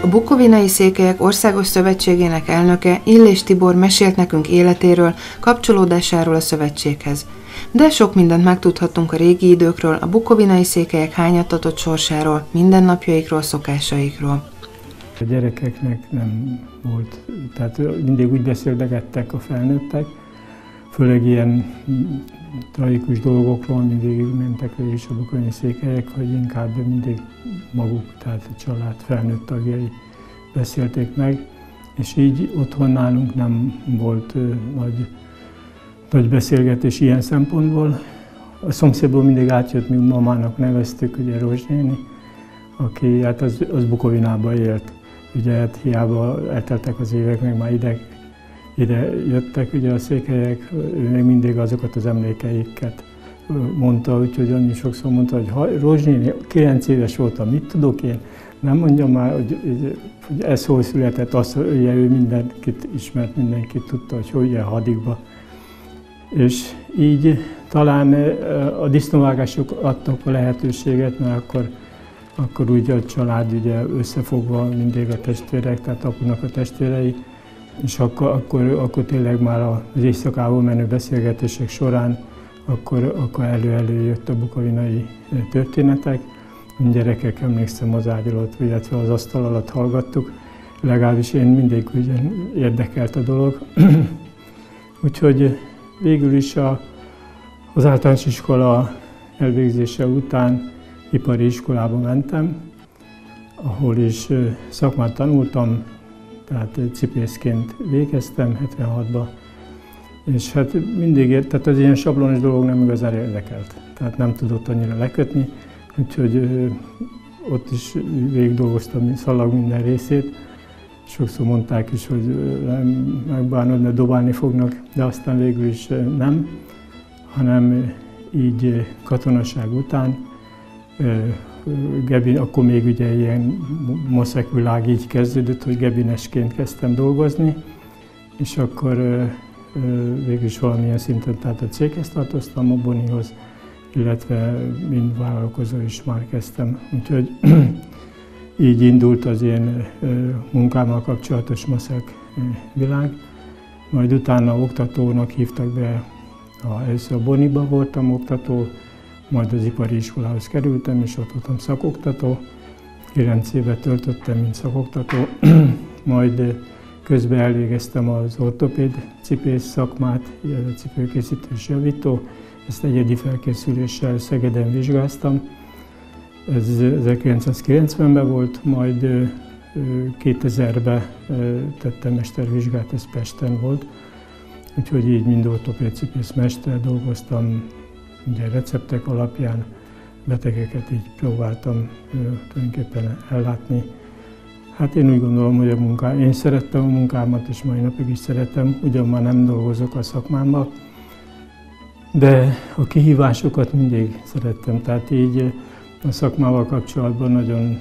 A Bukovinai Székelyek Országos Szövetségének elnöke, Illés Tibor mesélt nekünk életéről, kapcsolódásáról a szövetséghez. De sok mindent megtudhattunk a régi időkről, a bukovinai székelyek hányattatott sorsáról, mindennapjaikról, szokásaikról. A gyerekeknek nem volt, tehát mindig úgy beszélgettek a felnőttek, főleg ilyen tragikus dolgokról mindig mentek végig is a bukovinai székelyek, hogy inkább mindig maguk, tehát a család felnőtt tagjai beszélték meg, és így otthon nálunk nem volt nagy beszélgetés ilyen szempontból. A szomszédból mindig átjött, mi mamának neveztük, ugye Rozs néni, aki hát az Bukovinában élt. Ugye hát hiába elteltek az évek, meg már ide jöttek ugye a székelyek, ő még mindig azokat az emlékeiket mondta, úgyhogy annyi sokszor mondta, hogy ha Rozs néni 9 éves voltam, mit tudok én? Nem mondjam már, hogy ez hol született, azt, hogy ő mindenkit ismert, mindenkit tudta, hogy jön hadikba. És így talán a disznóvágások adtak a lehetőséget, mert akkor úgy a család ugye összefogva mindig a testvérek, tehát apunak a testvérei, és akkor tényleg már az éjszakával menő beszélgetések során akkor elő-előjött a bukovinai történetek. A gyerekek, emlékszem, az ágy alatt, illetve az asztal alatt hallgattuk, legalábbis én mindig ugye érdekelt a dolog. Úgyhogy végül is az általános iskola elvégzése után ipari iskolába mentem, ahol is szakmát tanultam, tehát cipészként végeztem 76-ban, és hát mindig, tehát az ilyen sablonos dolog nem igazán érdekelt, tehát nem tudott annyira lekötni, úgyhogy ott is végig dolgoztam szalag minden részét. Sokszor mondták is, hogy megbánod, mert dobálni fognak, de aztán végül is nem, hanem így katonaság után, akkor még ugye ilyen maszek világ így kezdődött, hogy gebinesként kezdtem dolgozni, és akkor végül is valamilyen szinten tehát a céghez tartoztam, a Bonihoz, illetve mind vállalkozó is már kezdtem. Úgyhogy így indult az én munkámmal kapcsolatos maszek világ. Majd utána oktatónak hívtak be, először a Boniba voltam oktató, majd az ipari iskolához kerültem, és ott voltam szakoktató. 9 évet töltöttem, mint szakoktató, majd közben elvégeztem az ortopéd cipész szakmát, a cipőkészítő és javító. Ezt egyedi felkészüléssel Szegeden vizsgáztam. Ez 1990-ben volt, majd 2000-ben tettem mestervizsgát, ez Pesten volt. Úgyhogy így mind ortopédcipész mester dolgoztam, ugye receptek alapján betegeket így próbáltam tulajdonképpen ellátni. Hát én úgy gondolom, hogy én szerettem a munkámat, és mai napig is szeretem, ugyan már nem dolgozok a szakmámban, de a kihívásokat mindig szerettem, tehát így a szakmával kapcsolatban nagyon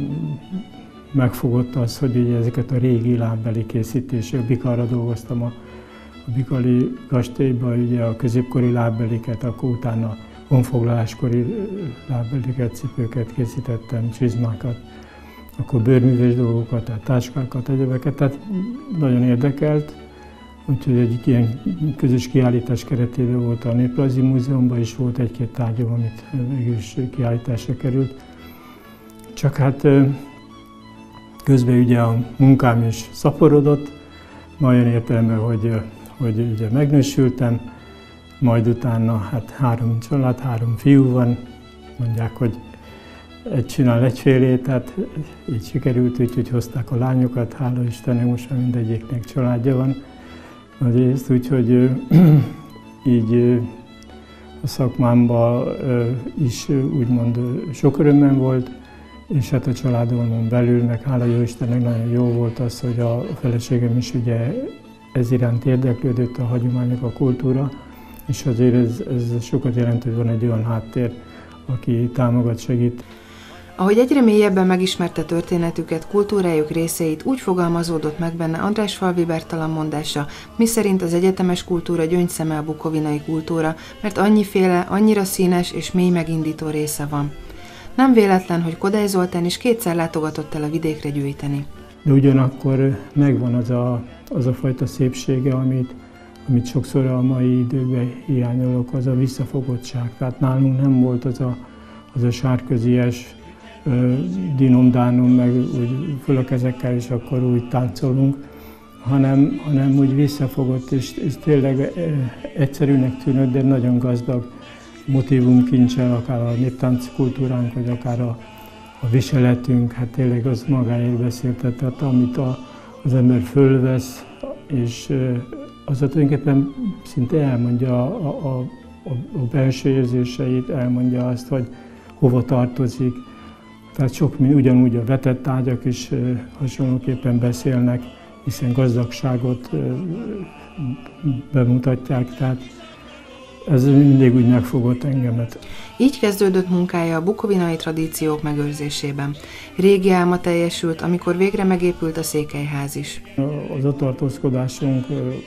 megfogott az, hogy ugye ezeket a régi lábbeli készítések, Bikarra dolgoztam a Bikali kastélyban, ugye a középkori lábbeliket, akkor utána honfoglaláskori lábbeliket, cipőket készítettem, csizmákat, akkor bőrműves dolgokat, tehát táskákat, egyebeket, tehát nagyon érdekelt. Úgyhogy egy ilyen közös kiállítás keretében volt a Néprajzi Múzeumban, is volt egy-két tárgyam, amit végül is kiállításra került. Csak hát közben ugye a munkám is szaporodott, olyan értelemben, hogy ugye megnősültem, majd utána hát 3 család, 3 fiú van, mondják, hogy egy csinál egyfélét, tehát így sikerült, úgyhogy hozták a lányokat, hála Istennek, most már mindegyiknek családja van. Nagyrészt, úgyhogy így a szakmámban is úgymond sok örömmel volt, és hát a családomon belül, meg hála jó Istennek nagyon jó volt az, hogy a feleségem is ugye ez iránt érdeklődött, a hagyományok, a kultúra, és azért ez sokat jelent, hogy van egy olyan háttér, aki támogat, segít. Ahogy egyre mélyebben megismerte történetüket, kultúrájuk részeit, úgy fogalmazódott meg benne Andrásfalvi Bertalan mondása, miszerint az egyetemes kultúra gyöngyszeme a bukovinai kultúra, mert annyiféle, annyira színes és mély megindító része van. Nem véletlen, hogy Kodály Zoltán is kétszer látogatott el a vidékre gyűjteni. De ugyanakkor megvan az a fajta szépsége, amit sokszor a mai időkben hiányolok, az a visszafogottság. Tehát nálunk nem volt az a sárközies dinom-dánom, meg úgy föl a kezekkel, és akkor úgy táncolunk, hanem úgy visszafogott, és tényleg egyszerűnek tűnött, de nagyon gazdag motívumkincsel, akár a néptánc kultúránk, vagy akár a viseletünk, hát tényleg az magáért beszélt, tehát amit az ember fölvesz, és az tulajdonképpen szinte elmondja a belső érzéseit, elmondja azt, hogy hova tartozik. Tehát ugyanúgy a vetett ágyak is hasonlóképpen beszélnek, hiszen gazdagságot bemutatják, tehát ez mindig úgy megfogott engemet. Így kezdődött munkája a bukovinai tradíciók megőrzésében. Régi álma teljesült, amikor végre megépült a székelyház is. Az ott tartózkodásunk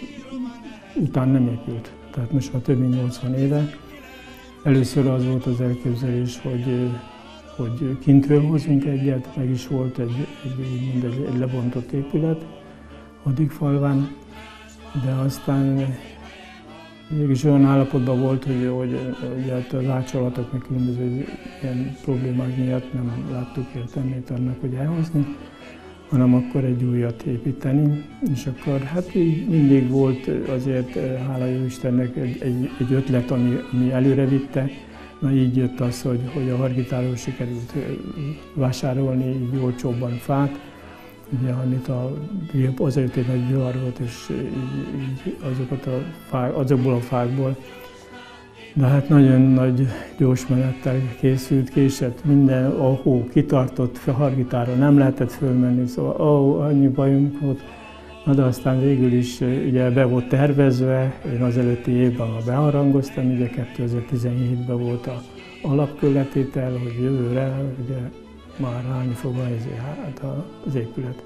után nem épült, tehát most már több mint 80 éve. Először az volt az elképzelés, hogy kintről hozunk egyet, meg is volt egy lebontott épület Adigfalván, de aztán mégis olyan állapotban volt, hogy az átsalatok meg különböző ilyen problémák miatt nem láttuk értelmét annak, hogy elhozni, hanem akkor egy újat építeni. És akkor hát így mindig volt azért, hála jó Istennek, egy ötlet, ami előre vitte. Na így jött az, hogy a Hargitáról sikerült vásárolni így olcsóbban fát, ugye, amit azért egy nagy vihar volt, és így azokból a fákból. De hát nagyon nagy gyors menettel készült, késett minden, a hó kitartott, Hargitára nem lehetett fölmenni, szóval annyi bajunk volt. Na de aztán végül is ugye be volt tervezve, én az előtti évben beharangoztam, ugye 2017-ben volt az alapkőletétel, hogy jövőre ugye már állni fog az épület.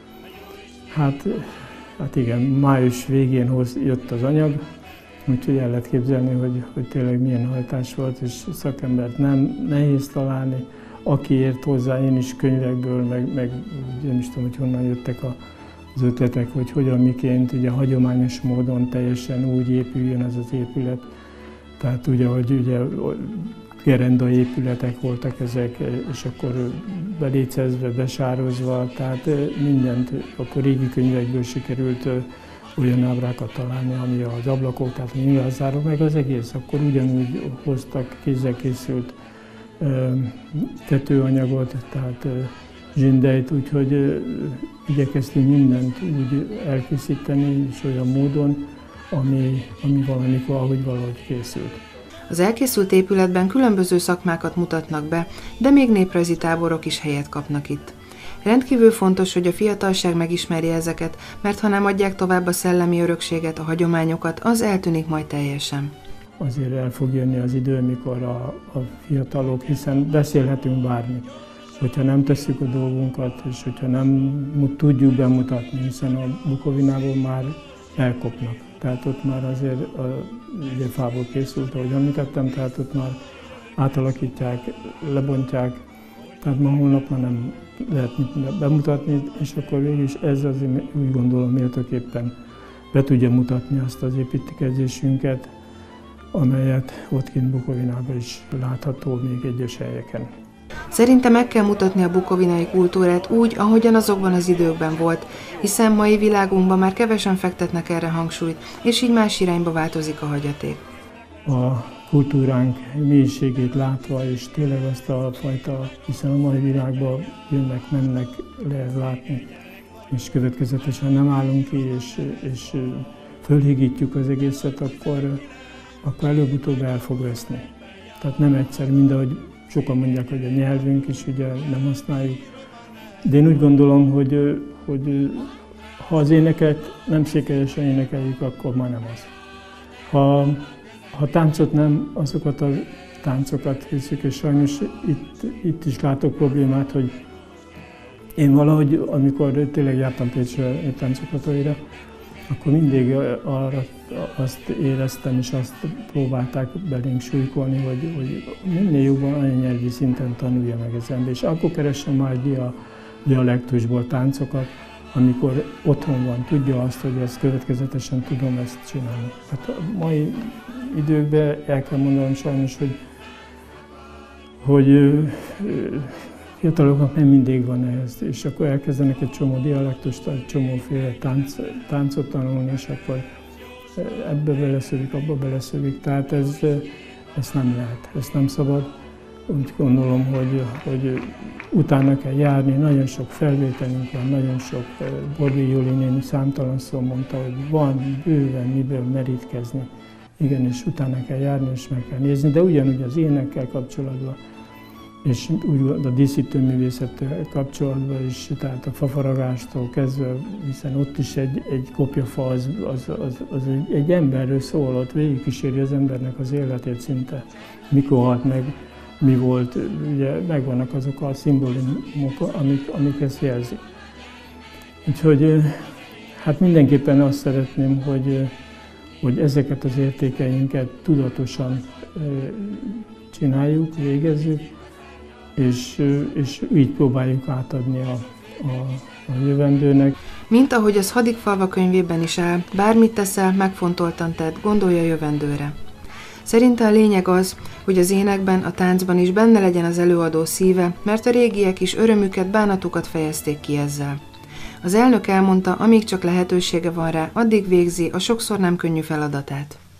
Hát igen, május végén jött az anyag, úgyhogy el lehet képzelni, hogy tényleg milyen hajtás volt, és szakembert nehéz találni. Aki ért hozzá, én is könyvekből, meg nem is tudom, hogy honnan jöttek az ötletek, hogy hogyan, miként, ugye hagyományos módon teljesen úgy épüljön ez az épület. Tehát ugye, hogy ugye gerenda épületek voltak ezek, és akkor belécezve, besározva, tehát mindent akkor régi könyvekből sikerült olyan ábrákat találni, ami az ablakok, tehát a nyilázzáró, meg az egész. Akkor ugyanúgy hoztak kézzel készült tetőanyagot, tehát zsindejt, úgyhogy igyekeztünk mindent úgy elkészíteni, és olyan módon, ami valamikor, ahogy valahogy készült. Az elkészült épületben különböző szakmákat mutatnak be, de még néprajzi táborok is helyet kapnak itt. Rendkívül fontos, hogy a fiatalság megismerje ezeket, mert ha nem adják tovább a szellemi örökséget, a hagyományokat, az eltűnik majd teljesen. Azért el fog jönni az idő, amikor a fiatalok, hiszen beszélhetünk bármit, hogyha nem tesszük a dolgunkat, és hogyha nem tudjuk bemutatni, hiszen a Bukovinából már elkopnak. Tehát ott már azért ugye fából készült, ahogy említettem, tehát ott már átalakítják, lebontják, tehát ma holnap már nem lehet mit bemutatni, és akkor végül is ez az, úgy gondolom, méltóképpen be tudja mutatni azt az építkezésünket, amelyet ott kint Bukovinában is látható még egyes helyeken. Szerintem meg kell mutatni a bukovinai kultúrát úgy, ahogyan azokban az időkben volt, hiszen mai világunkban már kevesen fektetnek erre hangsúlyt, és így más irányba változik a hagyaték. A kultúránk mélységét látva, és tényleg azt a fajta, hiszen a mai világban jönnek, mennek, lehet látni, és következetesen nem állunk ki, és fölhigítjuk az egészet, akkor előbb-utóbb el fog veszni. Tehát nem egyszer, mindahogy sokan mondják, hogy a nyelvünk is ugye nem használjuk. De én úgy gondolom, hogy ha az éneket nem székelyesen énekeljük, akkor már nem az. Ha táncot nem, azokat a táncokat hiszük, és sajnos itt is látok problémát, hogy én valahogy, amikor tényleg jártam Pécsre táncoktatóira, akkor mindig arra azt éreztem, és azt próbálták belénk súlykolni, hogy minél jobban anyanyelvi szinten tanulja meg az ember. És akkor keresem már dialektusból táncokat, amikor otthon van, tudja azt, hogy ezt következetesen tudom ezt csinálni. Hát a mai időkben el kell mondanom sajnos, hogy fiataloknak nem mindig van ehhez, és akkor elkezdenek egy csomó dialektust, egy csomóféle táncot tanulni, és akkor ebbe beleszövik, abba beleszövik. Tehát ez nem lehet, ezt nem szabad. Úgy gondolom, hogy utána kell járni, nagyon sok felvételünk van, nagyon sok, Borbély Jóli néni számtalan szó mondta, hogy van bőven miből merítkezni. Igen, és utána kell járni, és meg kell nézni, de ugyanúgy az énekkel kapcsolatban, és úgy a díszítőművészettel kapcsolatban is, tehát a fafaragástól kezdve, hiszen ott is egy kopjafa, az egy emberről szól, ott végigkíséri az embernek az életét szinte. Mikor halt meg, mi volt, ugye megvannak azok a szimbólumok, amik ezt jelzik. Úgyhogy hát mindenképpen azt szeretném, hogy ezeket az értékeinket tudatosan csináljuk, végezzük, és így próbáljuk átadni a jövendőnek. Mint ahogy az Hadikfalva könyvében is áll, bármit teszel, megfontoltan tedd, gondolj a jövendőre. Szerinte a lényeg az, hogy az énekben, a táncban is benne legyen az előadó szíve, mert a régiek is örömüket, bánatukat fejezték ki ezzel. Az elnök elmondta, amíg csak lehetősége van rá, addig végzi a sokszor nem könnyű feladatát.